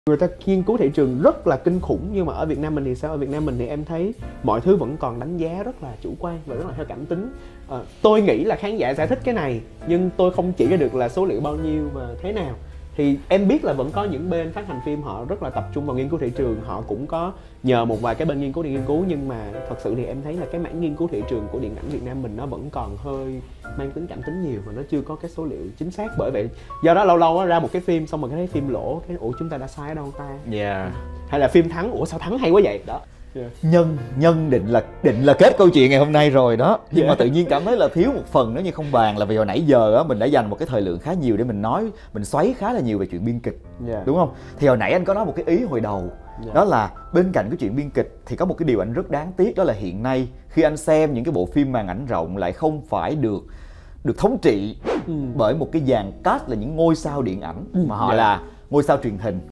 Người ta nghiên cứu thị trường rất là kinh khủng, nhưng mà ở Việt Nam mình thì sao? Ở Việt Nam mình thì em thấy mọi thứ vẫn còn đánh giá rất là chủ quan và rất là theo cảm tính. Tôi nghĩ là khán giả sẽ thích cái này, nhưng tôi không chỉ ra được là số liệu bao nhiêu và thế nào. Thì em biết là vẫn có những bên phát hành phim họ rất là tập trung vào nghiên cứu thị trường, họ cũng có nhờ một vài cái bên nghiên cứu để nghiên cứu, nhưng mà thật sự thì em thấy là cái mảng nghiên cứu thị trường của điện ảnh Việt Nam mình nó vẫn còn hơi mang tính cảm tính nhiều và nó chưa có cái số liệu chính xác. Bởi vậy do đó lâu lâu ra một cái phim xong rồi cái thấy phim lỗ, cái ủa chúng ta đã sai ở đâu ta? Hay là phim thắng, ủa sao thắng hay quá vậy đó. Nhân định là kết câu chuyện ngày hôm nay rồi đó, nhưng mà tự nhiên cảm thấy là thiếu một phần nếu như không bàn là vì hồi nãy giờ á mình đã dành một cái thời lượng khá nhiều để mình nói, mình xoáy khá là nhiều về chuyện biên kịch, đúng không? Thì hồi nãy anh có nói một cái ý hồi đầu, đó là bên cạnh cái chuyện biên kịch thì có một cái điều anh rất đáng tiếc, đó là hiện nay khi anh xem những cái bộ phim màn ảnh rộng lại không phải được thống trị bởi một cái dàn cast là những ngôi sao điện ảnh, mà họ là ngôi sao truyền hình,